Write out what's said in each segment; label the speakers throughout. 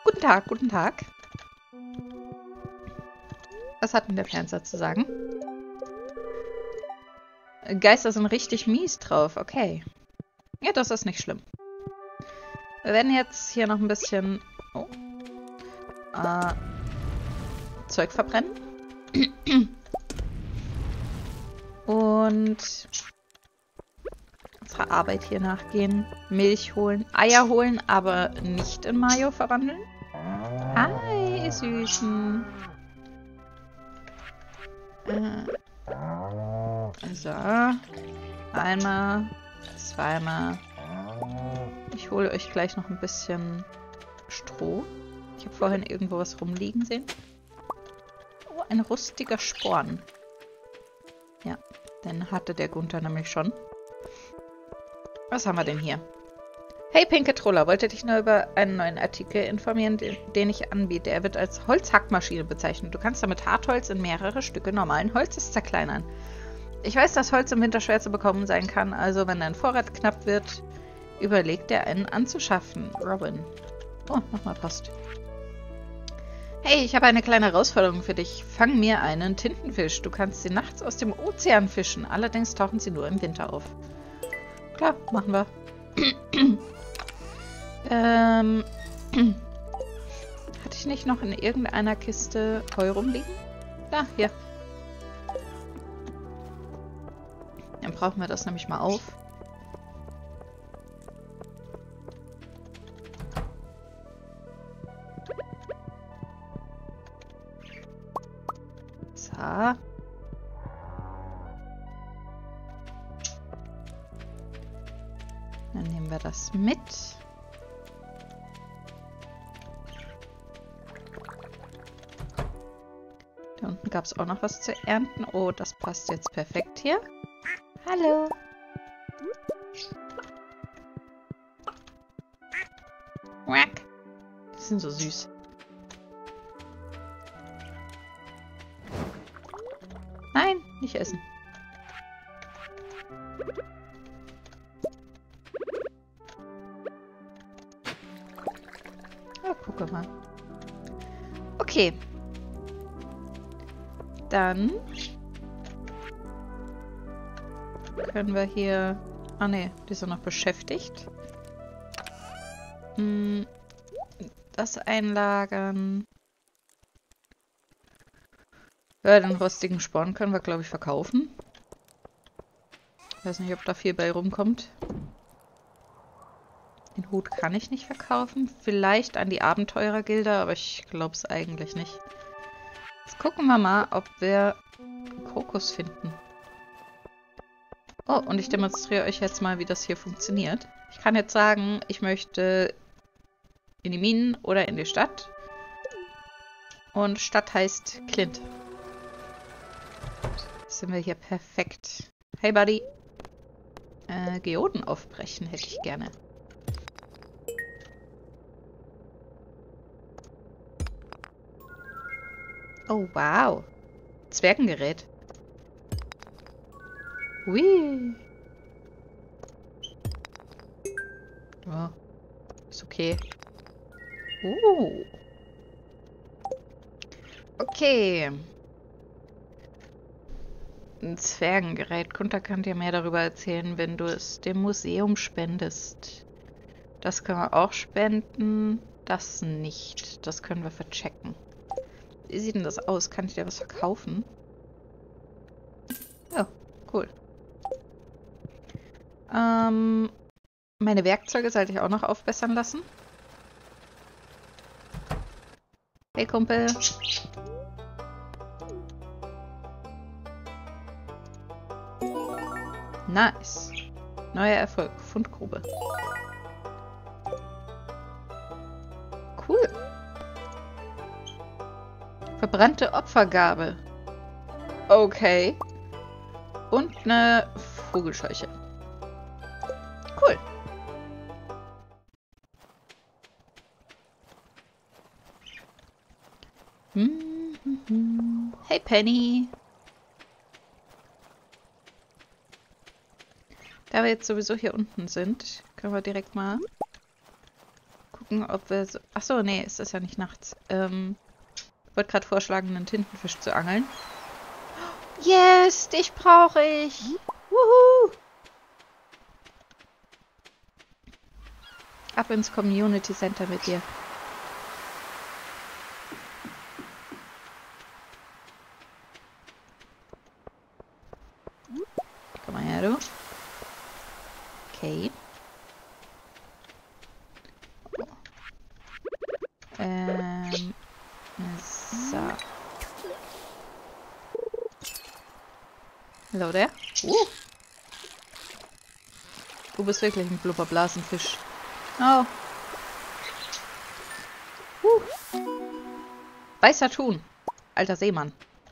Speaker 1: Guten Tag, guten Tag. Was hat denn der Fernseher zu sagen? Geister sind richtig mies drauf, okay. Ja, das ist nicht schlimm. Wir werden jetzt hier noch ein bisschen Zeug verbrennen. Und unserer Arbeit hier nachgehen. Milch holen, Eier holen, aber nicht in Mayo verwandeln. Hi, ihr Süßen. So. Einmal, zweimal. Ich hole euch gleich noch ein bisschen Stroh. Ich habe vorhin irgendwo was rumliegen sehen. Oh, ein rustiger Sporn. Ja, den hatte der Gunther nämlich schon. Was haben wir denn hier? Hey, Pinke Troller, wollte dich nur über einen neuen Artikel informieren, den ich anbiete. Er wird als Holzhackmaschine bezeichnet. Du kannst damit Hartholz in mehrere Stücke normalen Holzes zerkleinern. Ich weiß, dass Holz im Winter schwer zu bekommen sein kann, also wenn dein Vorrat knapp wird, überleg dir einen anzuschaffen. Robin. Oh, nochmal Post. Hey, ich habe eine kleine Herausforderung für dich. Fang mir einen Tintenfisch. Du kannst sie nachts aus dem Ozean fischen. Allerdings tauchen sie nur im Winter auf. Klar, machen wir. Hatte ich nicht noch in irgendeiner Kiste Heu rumliegen? Ja, hier. Dann brauchen wir das nämlich mal auf. So. Dann nehmen wir das mit. Da unten gab es auch noch was zu ernten. Oh, das passt jetzt perfekt hier. Hallo. Quack. Die sind so süß. Nein, nicht essen. Oh, guck mal. Okay. Dann können wir hier... Ah ne, die sind noch beschäftigt. Das einlagern. Ja, den rostigen Sporn können wir, glaube ich, verkaufen. Ich weiß nicht, ob da viel bei rumkommt. Den Hut kann ich nicht verkaufen. Vielleicht an die Abenteurergilde, aber ich glaube es eigentlich nicht. Jetzt gucken wir mal, ob wir Kokos finden. Oh, und ich demonstriere euch jetzt mal, wie das hier funktioniert. Ich kann jetzt sagen, ich möchte in die Minen oder in die Stadt. Und Stadt heißt Clint. Jetzt sind wir hier perfekt. Hey, Buddy. Geoden aufbrechen hätte ich gerne. Oh, wow. Zwergengerät. Hui. Oh, ist okay. Okay. Ein Zwergengerät. Gunther kann dir mehr darüber erzählen, wenn du es dem Museum spendest. Das können wir auch spenden. Das nicht. Das können wir verchecken. Wie sieht denn das aus? Kann ich dir was verkaufen? Oh, cool. Meine Werkzeuge sollte ich auch noch aufbessern lassen. Hey, Kumpel. Nice. Neuer Erfolg. Fundgrube. Cool. Verbrannte Opfergabe. Okay. Und eine Vogelscheuche. Cool. Hey, Penny. Da wir jetzt sowieso hier unten sind, können wir direkt mal gucken, ob wir so... Achso, nee, ist das ja nicht nachts. Ich wollte gerade vorschlagen, einen Tintenfisch zu angeln. Yes, dich brauche ich. Wuhu. Ab ins Community Center mit dir. Komm mal her, du. Okay. So. Hallo der. Du bist wirklich ein Blubberblasenfisch. Oh. Weißer Thun. Alter Seemann.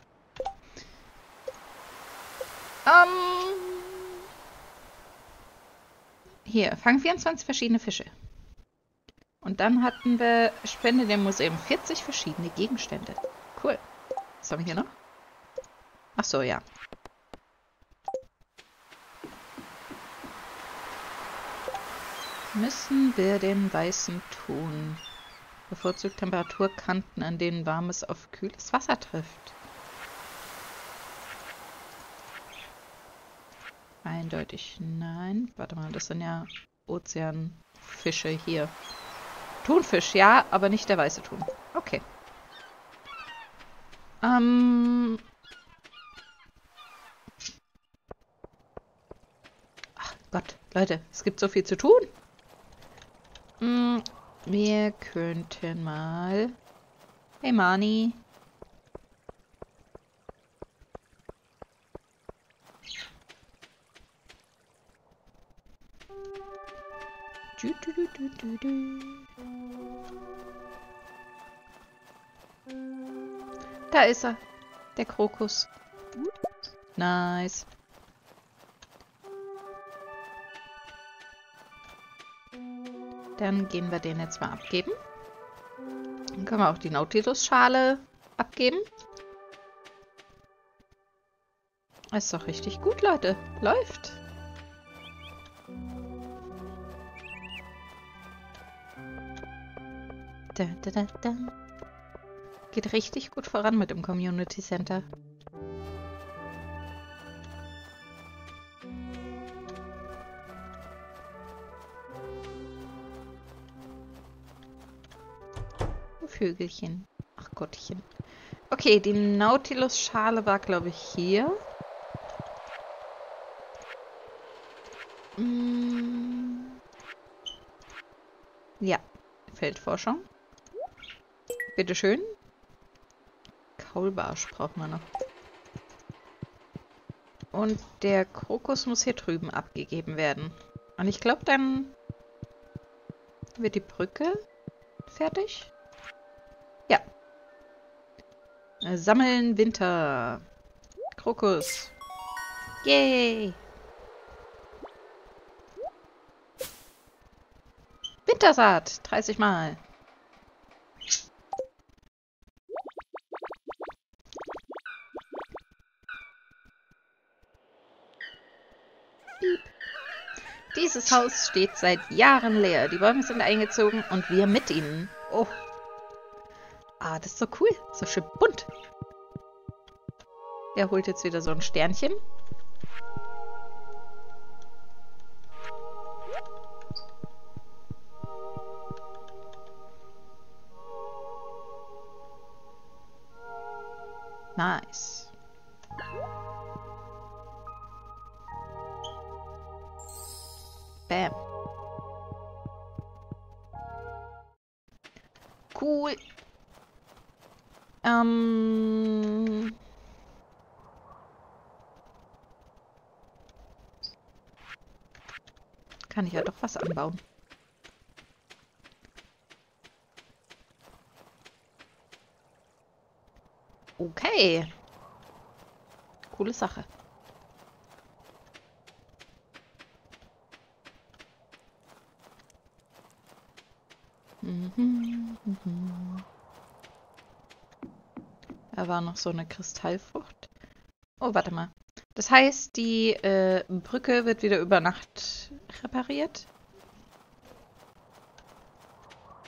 Speaker 1: Hier, fangen 24 verschiedene Fische. Und dann hatten wir, spende dem Museum 40 verschiedene Gegenstände. Cool. Was haben wir hier noch? Ach so, ja. Müssen wir den weißen Thun? Bevorzugt Temperaturkanten, an denen warmes auf kühles Wasser trifft. Eindeutig nein. Warte mal, das sind ja Ozeanfische hier. Thunfisch, ja, aber nicht der weiße Thun. Okay. Ach Gott, Leute, es gibt so viel zu tun. Wir könnten mal... Hey, Mani. Da ist er. Der Krokus. Nice. Dann gehen wir den jetzt mal abgeben. Dann können wir auch die Nautilus-Schale abgeben. Ist doch richtig gut, Leute. Läuft. Geht richtig gut voran mit dem Community Center. Vögelchen. Ach Gottchen. Okay, die Nautilus-Schale war, glaube ich, hier. Ja, Feldforschung. Bitteschön. Kaulbarsch braucht man noch. Und der Krokus muss hier drüben abgegeben werden. Und ich glaube, dann wird die Brücke fertig. Ja. Sammeln Winter. Krokus. Yay. Wintersaat. 30 Mal. Piep. Dieses Haus steht seit Jahren leer. Die Bäume sind eingezogen und wir mit ihnen. Oh. Ah, das ist so cool. So schön bunt. Er holt jetzt wieder so ein Sternchen. Nice. Bam. Cool. Kann ich ja doch was anbauen. Okay. Coole Sache. Da war noch so eine Kristallfrucht. Oh, warte mal. Das heißt, die Brücke wird wieder über Nacht repariert?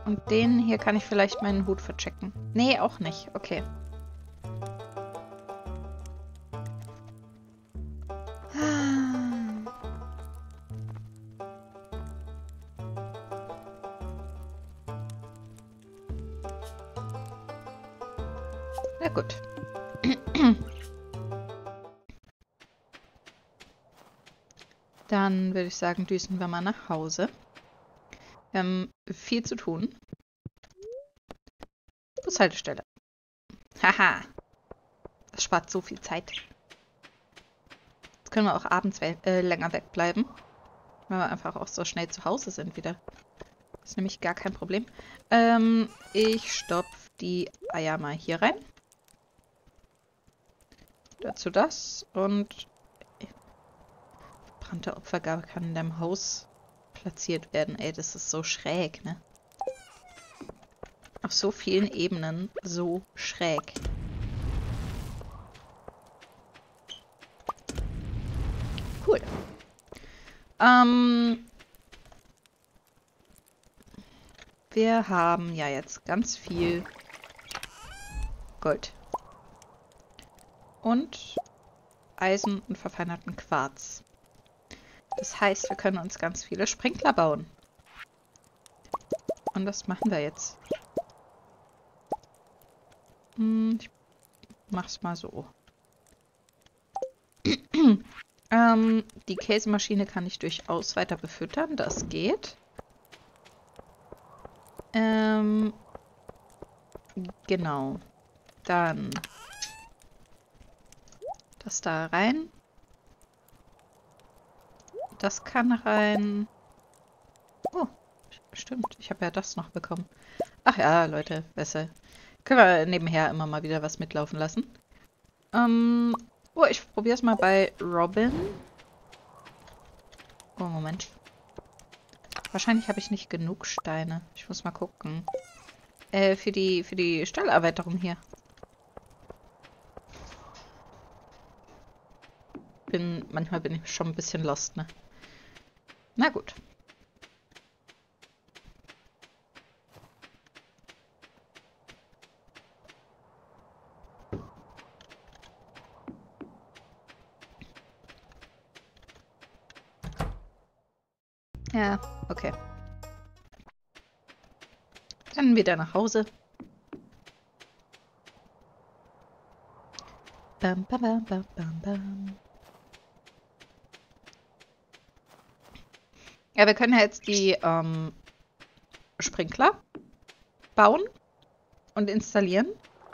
Speaker 1: Und den hier kann ich vielleicht meinen Hut verchecken. Nee, auch nicht. Okay. Na gut. Dann würde ich sagen, düsen wir mal nach Hause. Wir haben viel zu tun. Bushaltestelle. Haha. Das spart so viel Zeit. Jetzt können wir auch abends länger wegbleiben. Weil wir einfach auch so schnell zu Hause sind wieder. Das ist nämlich gar kein Problem. Ich stopfe die Eier mal hier rein. Dazu das. Und verbrannte Opfergabe kann in deinem Haus platziert werden. Ey, das ist so schräg, ne? Auf so vielen Ebenen so schräg. Cool. Wir haben ja jetzt ganz viel Gold. Und Eisen und verfeinerten Quarz. Das heißt, wir können uns ganz viele Sprinkler bauen. Und das machen wir jetzt. Ich mach's mal so. Die Käsemaschine kann ich durchaus weiter befüttern. Das geht. Genau. Dann das da rein. Das kann rein. Oh, stimmt. Ich habe ja das noch bekommen. Ach ja, Leute, besser. Können wir nebenher immer mal wieder was mitlaufen lassen. Oh, ich probiere es mal bei Robin. Oh, Moment. Wahrscheinlich habe ich nicht genug Steine. Ich muss mal gucken. Für die Stallerweiterung hier. Manchmal bin ich schon ein bisschen lost, ne? Na gut. Ja, okay. Dann wieder nach Hause. Bam, bam, bam, bam, bam, bam. Ja, wir können ja jetzt die Sprinkler bauen und installieren.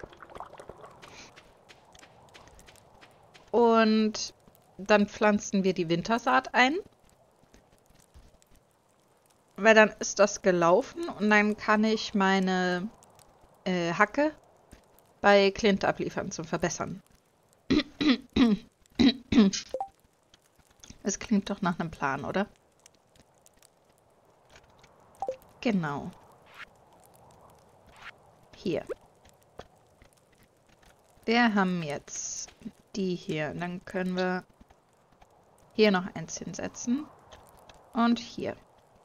Speaker 1: Und dann pflanzen wir die Wintersaat ein. Weil dann ist das gelaufen und dann kann ich meine Hacke bei Clint abliefern zum Verbessern. Es klingt doch nach einem Plan, oder? Genau. Hier. Wir haben jetzt die hier. Dann können wir hier noch eins hinsetzen. Und hier.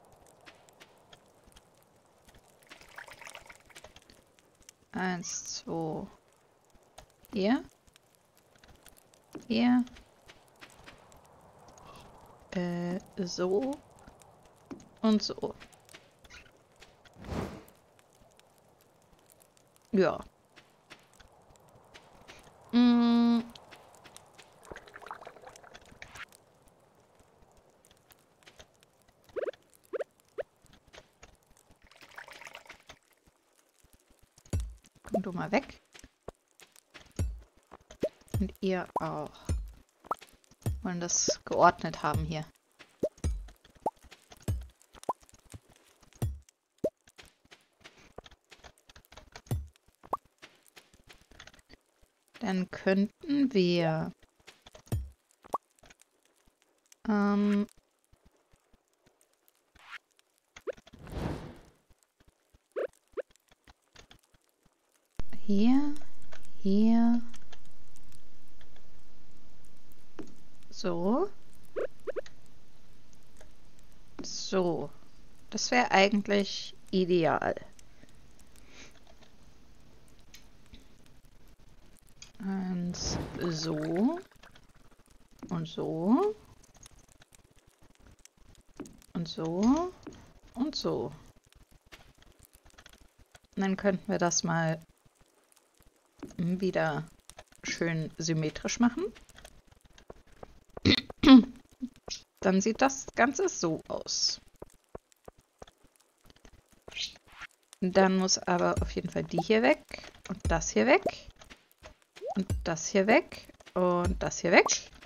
Speaker 1: Eins, zwei. Hier. Hier. So. Und so. Ja. Komm du mal weg. Und ihr auch. Wollen das geordnet haben hier. Dann könnten wir hier, so, so, das wäre eigentlich ideal. eins so. Und so. Und so. Und so. Und dann könnten wir das mal wieder schön symmetrisch machen. Dann sieht das Ganze so aus. Dann muss aber auf jeden Fall die hier weg und das hier weg und das hier weg und das hier weg.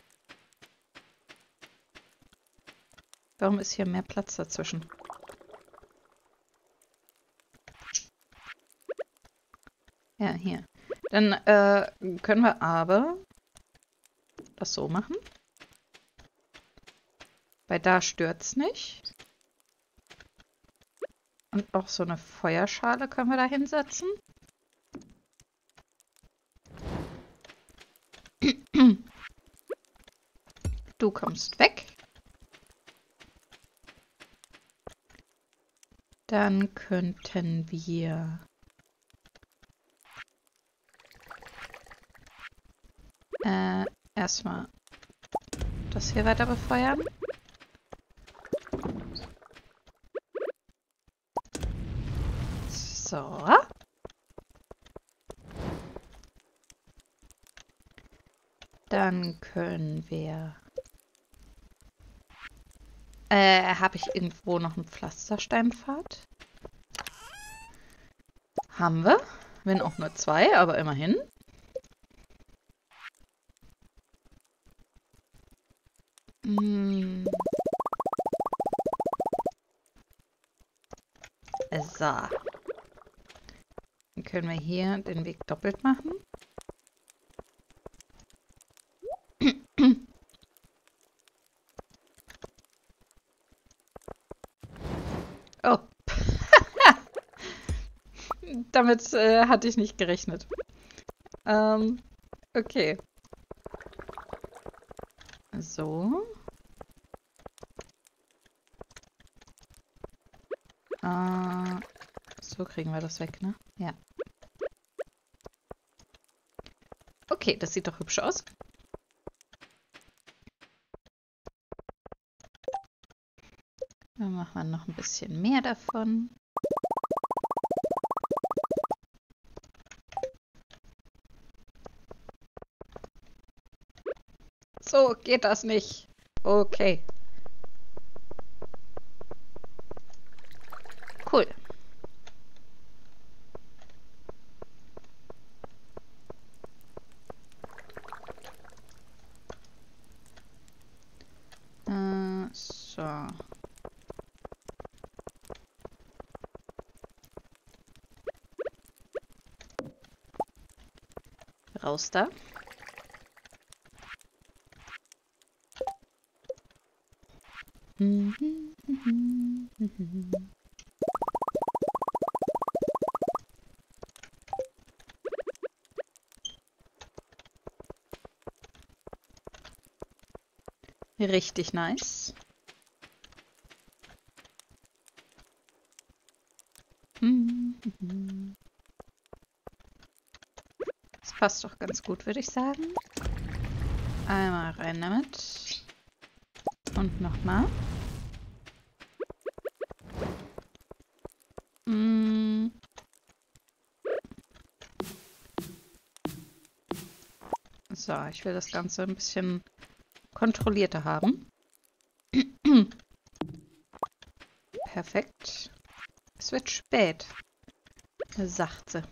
Speaker 1: Warum ist hier mehr Platz dazwischen? Ja, hier. Dann können wir aber das so machen. Weil da stört's nicht. Und auch so eine Feuerschale können wir da hinsetzen. Du kommst weg. Dann könnten wir erstmal das hier weiter befeuern. So. Dann können wir... habe ich irgendwo noch einen Pflastersteinpfad? Haben wir. Wenn auch nur 2, aber immerhin. So. Dann können wir hier den Weg doppelt machen. Oh. Damit hatte ich nicht gerechnet. Okay. So. So kriegen wir das weg, ne? Ja. Okay, das sieht doch hübsch aus. Dann machen wir noch ein bisschen mehr davon. So geht das nicht. Okay. Cool. So. Raus da. Richtig nice. Das passt doch ganz gut, würde ich sagen. Einmal rein damit. Und nochmal. So, ich will das Ganze ein bisschen kontrollierter haben. Perfekt. Es wird spät, sagt sie.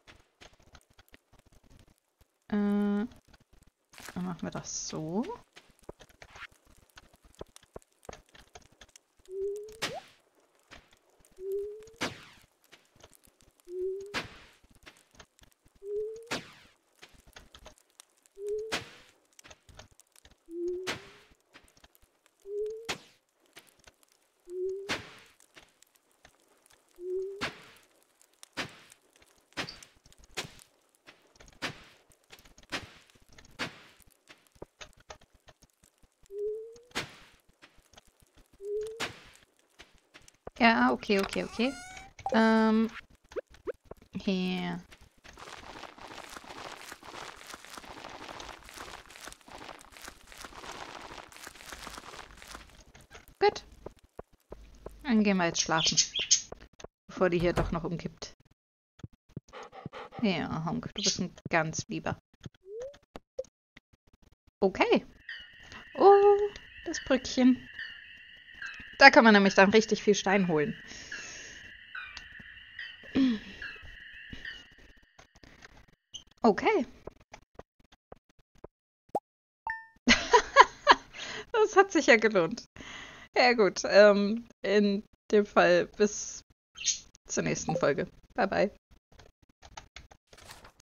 Speaker 1: Dann machen wir das so. Ja, okay. Hier. Gut. Dann gehen wir jetzt schlafen. Bevor die hier doch noch umkippt. Ja, Honk, du bist ein ganz lieber. Okay. Oh, das Brückchen. Da kann man nämlich dann richtig viel Stein holen. Okay. Das hat sich ja gelohnt. Ja gut, in dem Fall bis zur nächsten Folge. Bye bye.